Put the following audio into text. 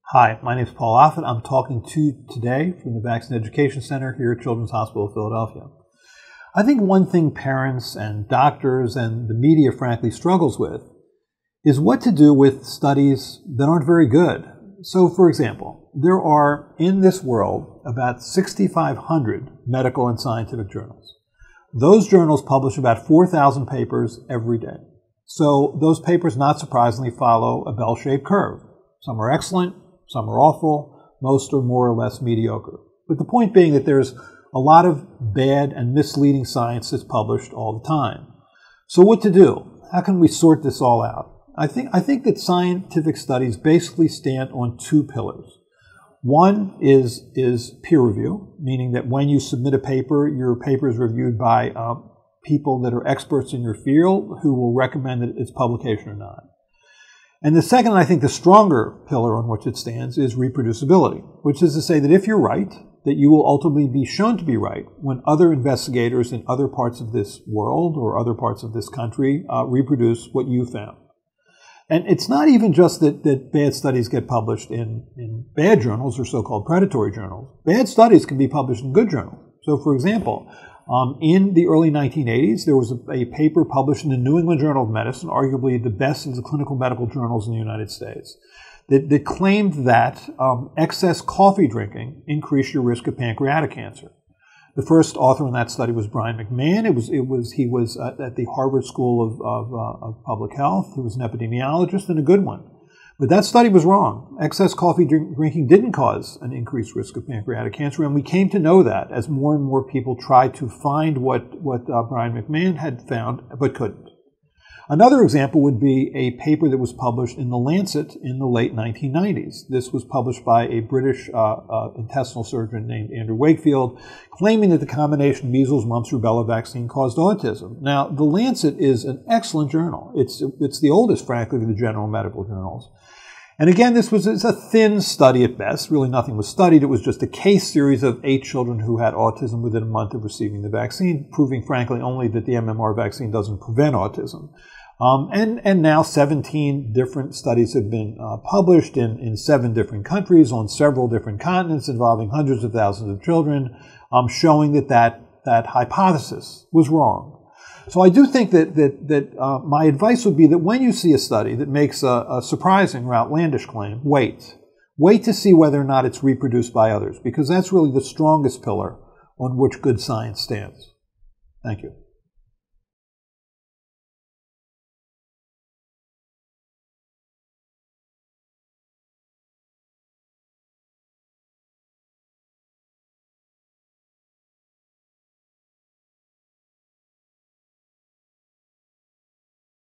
Hi, my name is Paul Offit. I'm talking to you today from the Vaccine Education Center here at Children's Hospital of Philadelphia. I think one thing parents and doctors and the media frankly struggles with is what to do with studies that aren't very good. So, for example, there are in this world about 6,500 medical and scientific journals. Those journals publish about 4,000 papers every day. So those papers, not surprisingly, follow a bell-shaped curve. Some are excellent, some are awful, most are more or less mediocre. But the point being that there's a lot of bad and misleading science that's published all the time. So what to do? How can we sort this all out? I think that scientific studies basically stand on two pillars. One is peer review, meaning that when you submit a paper, your paper is reviewed by people that are experts in your field who will recommend that its publication or not. And the second, I think the stronger pillar on which it stands, is reproducibility, which is to say that if you're right, that you will ultimately be shown to be right when other investigators in other parts of this world or other parts of this country reproduce what you found. And it's not even just that bad studies get published in bad journals or so-called predatory journals. Bad studies can be published in good journals. So, for example, in the early 1980s, there was a paper published in the New England Journal of Medicine, arguably the best of the clinical medical journals in the United States, that claimed that excess coffee drinking increased your risk of pancreatic cancer. The first author in that study was Brian McMahon. He was at the Harvard School of Public Health. He was an epidemiologist and a good one. But that study was wrong. Excess coffee drinking didn't cause an increased risk of pancreatic cancer, and we came to know that as more and more people tried to find what Brian McMahon had found but couldn't. Another example would be a paper that was published in The Lancet in the late 1990s. This was published by a British intestinal surgeon named Andrew Wakefield, claiming that the combination measles, mumps, rubella vaccine caused autism. Now, The Lancet is an excellent journal. It's the oldest, frankly, of the general medical journals. And again, it's a thin study at best. Really nothing was studied. It was just a case series of 8 children who had autism within a month of receiving the vaccine, proving, frankly, only that the MMR vaccine doesn't prevent autism. And now 17 different studies have been published in 7 different countries on several different continents involving hundreds of thousands of children, showing that hypothesis was wrong. So I do think that my advice would be that when you see a study that makes a surprising or outlandish claim, wait. Wait to see whether or not it's reproduced by others, because that's really the strongest pillar on which good science stands. Thank you.